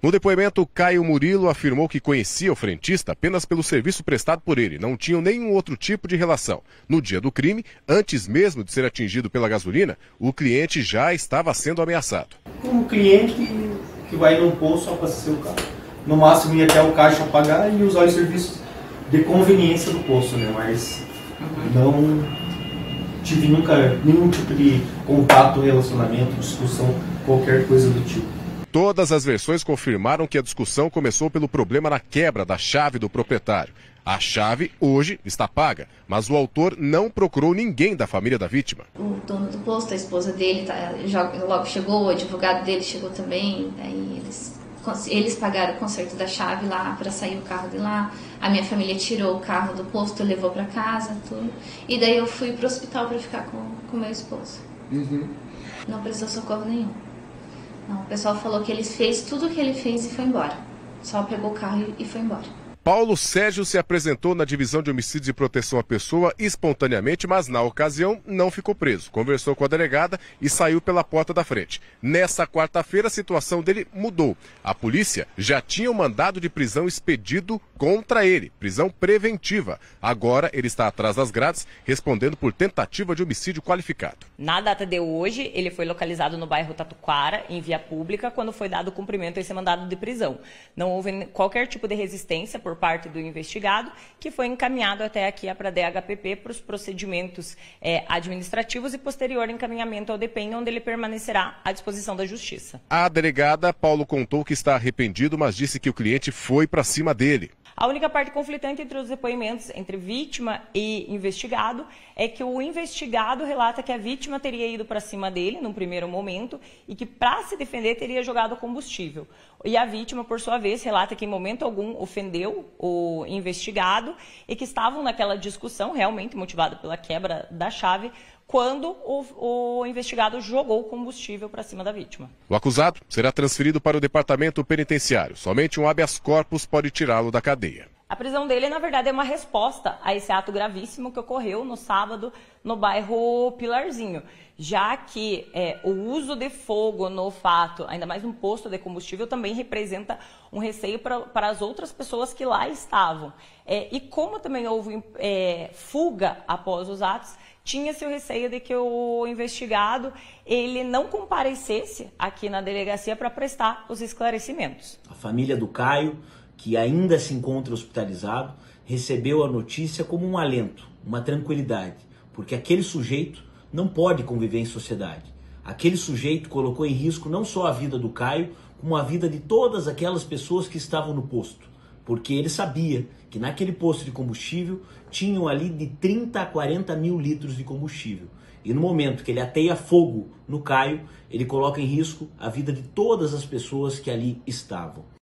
No depoimento, Caio Murilo afirmou que conhecia o frentista apenas pelo serviço prestado por ele, não tinham nenhum outro tipo de relação. No dia do crime, antes mesmo de ser atingido pela gasolina, o cliente já estava sendo ameaçado. Um cliente que vai num posto só para abastecer o carro. No máximo ia até o caixa pagar e usar os serviços de conveniência do posto, né? Mas não tive nunca nenhum tipo de contato, relacionamento, discussão, qualquer coisa do tipo. Todas as versões confirmaram que a discussão começou pelo problema na quebra da chave do proprietário. A chave hoje está paga, mas o autor não procurou ninguém da família da vítima. O dono do posto, a esposa dele, logo chegou, o advogado dele chegou também, aí eles pagaram o conserto da chave lá para sair o carro de lá. A minha família tirou o carro do posto, levou para casa, tudo. E daí eu fui para o hospital para ficar com meu esposo. Não precisou socorro nenhum. Não, o pessoal falou que ele fez tudo o que ele fez e foi embora. Só pegou o carro e foi embora. Paulo Sérgio se apresentou na divisão de homicídios e proteção à pessoa espontaneamente, mas na ocasião não ficou preso. Conversou com a delegada e saiu pela porta da frente. Nessa quarta-feira a situação dele mudou. A polícia já tinha um mandado de prisão expedido contra ele, prisão preventiva. Agora ele está atrás das grades, respondendo por tentativa de homicídio qualificado. Na data de hoje, ele foi localizado no bairro Tatuquara, em via pública, quando foi dado cumprimento a esse mandado de prisão. Não houve qualquer tipo de resistência por parte do investigado, que foi encaminhado até aqui para a DHPP para os procedimentos administrativos e posterior encaminhamento ao DPEM, onde ele permanecerá à disposição da Justiça. A delegada, Paulo, contou que está arrependido, mas disse que o cliente foi para cima dele. A única parte conflitante entre os depoimentos entre vítima e investigado é que o investigado relata que a vítima teria ido para cima dele num primeiro momento e que, para se defender, teria jogado combustível. E a vítima, por sua vez, relata que em momento algum ofendeu o investigado e que estavam naquela discussão, realmente motivada pela quebra da chave, quando o investigado jogou combustível para cima da vítima. O acusado será transferido para o departamento penitenciário. Somente um habeas corpus pode tirá-lo da cadeia. A prisão dele, na verdade, é uma resposta a esse ato gravíssimo que ocorreu no sábado no bairro Pilarzinho, já que o uso de fogo no fato, ainda mais num posto de combustível, também representa um receio para as outras pessoas que lá estavam. E como também houve fuga após os atos, tinha-se o receio de que o investigado ele não comparecesse aqui na delegacia para prestar os esclarecimentos. A família do Caio, que ainda se encontra hospitalizado, recebeu a notícia como um alento, uma tranquilidade, porque aquele sujeito não pode conviver em sociedade. Aquele sujeito colocou em risco não só a vida do Caio, como a vida de todas aquelas pessoas que estavam no posto, porque ele sabia que naquele posto de combustível tinham ali de 30 a 40 mil litros de combustível. E no momento que ele ateia fogo no Caio, ele coloca em risco a vida de todas as pessoas que ali estavam.